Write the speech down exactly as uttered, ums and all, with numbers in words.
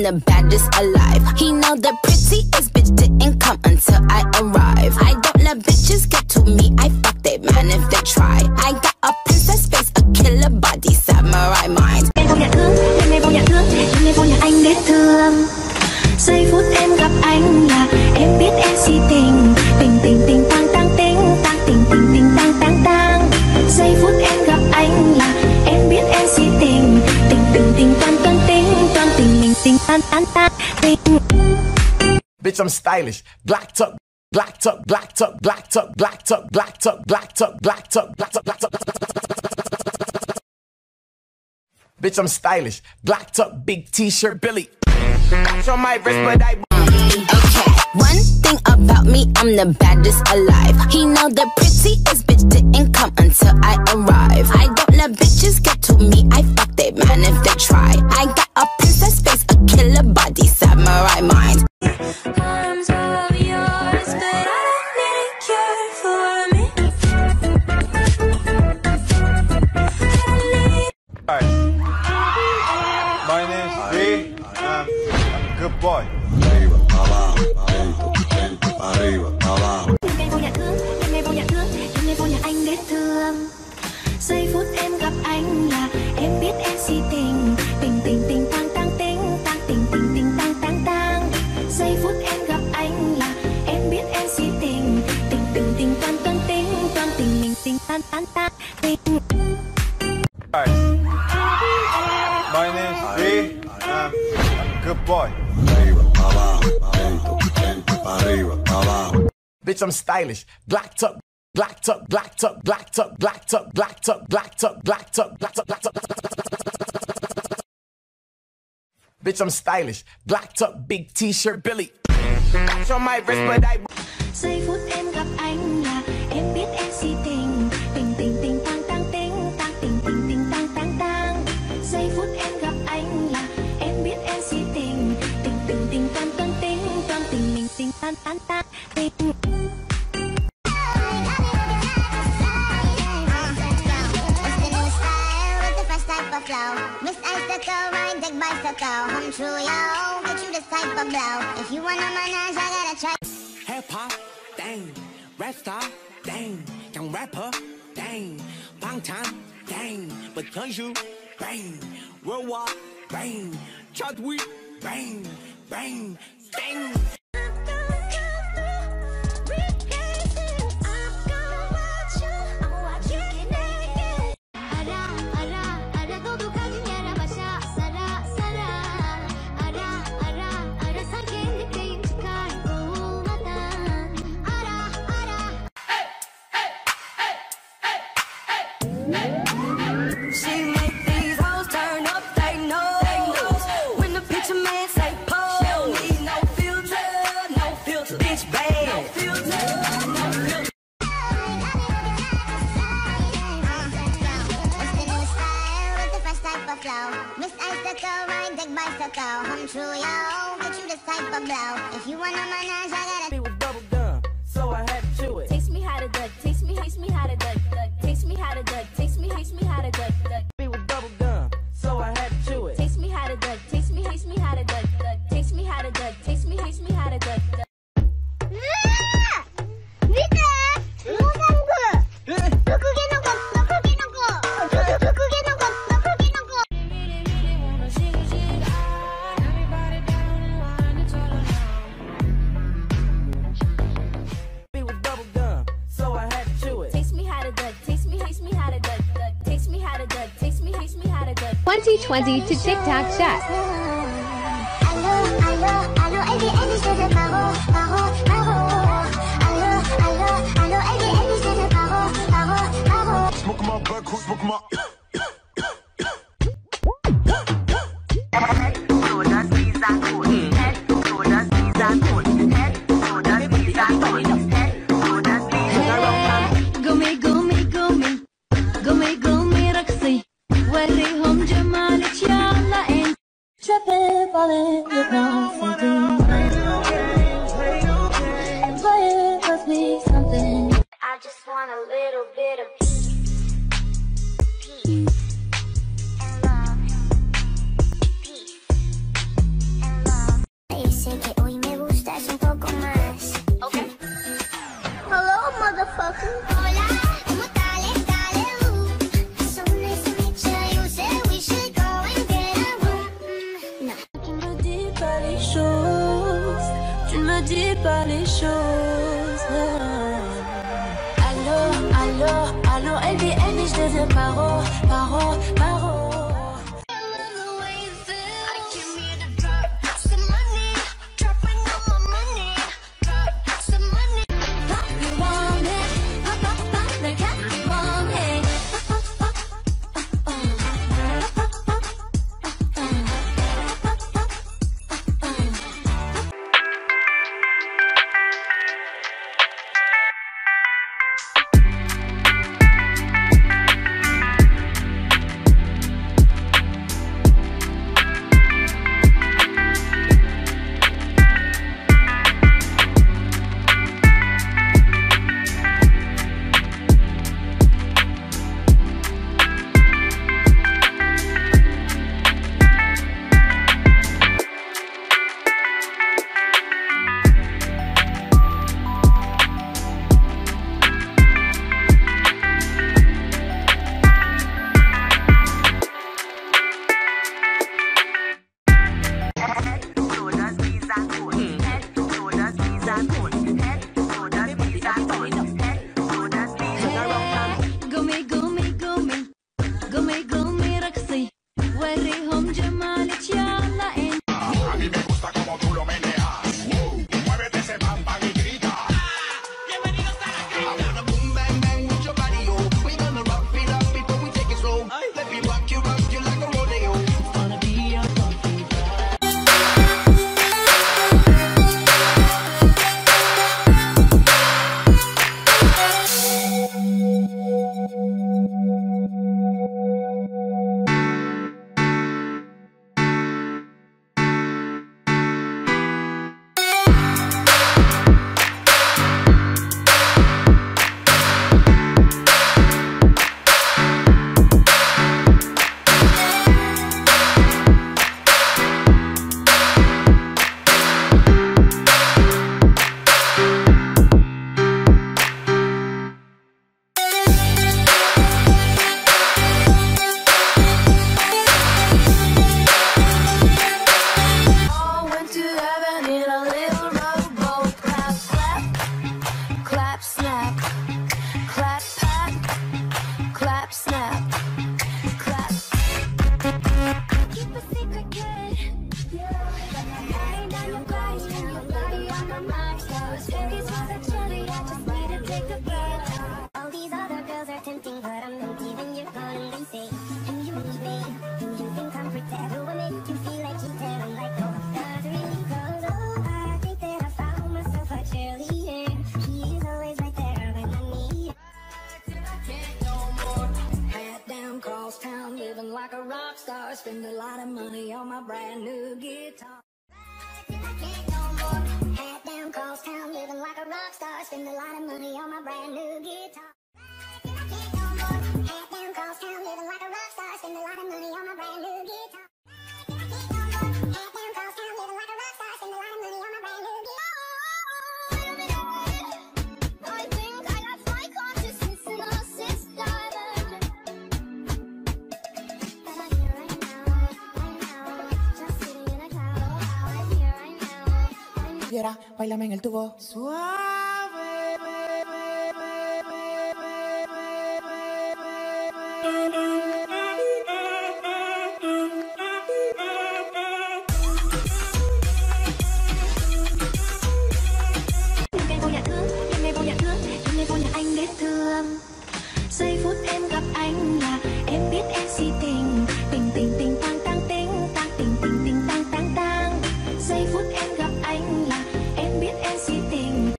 the baddest alive. He know the prettiest bitch didn't come until I arrive. I don't let bitches get to me, I fuck they man if they try. I got a princess face, a killer body, samurai mind. Em vô nhà thương, em vô nhà thương, em vô nhà anh để thương. Giây phút em gặp anh là em biết em si tình. Tình tình tình tang tang tình, tang tình tình tình tang tang tang. Giây phút em gặp anh là em biết em si tình. Tình tình tình toan toan tình, toan tình mình tình tan tan tan tình. Bitch, I'm stylish, blacked up, blacked up, blacked up, blacked up, blacked up, blacked up, blacked up, blacked up, blacked up, blacked up. Bitch, I'm stylish, blacked up, big T-shirt, Billy. Watch on my wrist, but I. Okay, one thing about me, I'm the baddest alive. He know the prettiest bitch didn't come until I arrive. I don't let bitches get to me, I fuck they man if they try. I got a princess face, a killer body, samurai mind. Arms of yours, but I don't need a cure for me. Hi, my name's V. I'm, I'm a good boy. Em vô nhà thương, em vô nhà thương, em vô nhà anh để thương. Giây phút em gặp anh là em biết em si tình. Tình tình tình tang tang tình, tang tình tình tình tang tang tang. Giây phút em gặp anh là em biết em si tình. Tình tình tình toan toan tình, toan tình mình tình tan tan tan tình. Hi, my name's V. I'm, I'm a good boy. Bitch, I'm stylish, blacked up, blacked up, blacked up, blacked up, blacked up, blacked up, blacked up, blacked up, blacked up, blacked up. Bitch, I'm stylish, blacked up, big T-shirt, Billy. Watch on my wrist, but I. Giây phút em gặp anh là em biết em si tình. Tình tình tình tang tang tình, tang tình tình tình tang tang tang. Giây phút em gặp anh là em biết em si tình. Tình tình tình toan toan tình, toan tình mình tình tan tan tan tình. Miss Icicle, ride deck bicycle. Come true, yo. Get you this type of blow. If you wanna manage, I gotta try. Hip hop, dang. Rap star, dang. Young rapper, dang. Bang time, dang. Because you, bang. Worldwide, bang. Chadwick, bang. Bang, bang. She make these hoes turn up, they know. When the picture man say pose, she don't need no filter, no filter. Bitch bad, no filter, no filter. What's the new style with the fresh type of flow? Miss Icicle, ride deck bicycle. Come true, yo. Get you this type of blow. If you wanna manage, I gotta. It was bubble gum, so I had to chew it. Taste me how to duck, taste me, taste me how to duck, duck. Taste me how to duck, taste me, taste me how to duck, duck. It was bubble gum, so I had to chew it. Taste me how to duck, taste me, taste me how to duck, duck. Taste me how to duck, taste me, taste me how to duck, duck. It was bubble gum, so I had to chew it. Taste me how to duck, taste me, taste me how to duck, duck. Taste me how to duck, taste me, taste me how to duck. twenty twenty to TikTok Chat. Allô, allô, allô, Eddie, Eddie, c'est le paro, paro, paro. Allô, allô, allô, Eddie, Eddie, c'est le paro, paro, paro. Smoke my back, smoke my. قومي قومي قومي قومي قومي رقصي وريهم جمالك يلا انت. Trap it, ball it with no thinking. Play it, must be something. I just want a little bit of peace. sé que hoy me gustas un poco más. Okay. Hello, motherfucker. Hola, ¿cómo tal? Dale, ooh. So nice to meet you. You said we should go and get a room. No. Tu ne me dis pas les choses, tu ne me dis pas les choses. Allô, allô, allô, elle dit, elle dit, je deviens paro, paro, paro. Like a rock star, spend a lot of money on my brand new guitar. I can't no more. Head down, cross town, living like a rock star, spend a lot of money on my brand new guitar. I can't no more. Head down, cross town, living like a rock star, spend a lot of money on my brand new guitar. I can't no more. Head down, cross town, living like a rock star, spend a lot of money on my brand new guitar. I think I lost my consciousness in a sixth diamond. But I'm here right now, right now, just sitting in a cloud. I'm here right now, right now. Quiera, bailame en el tubo. Suave.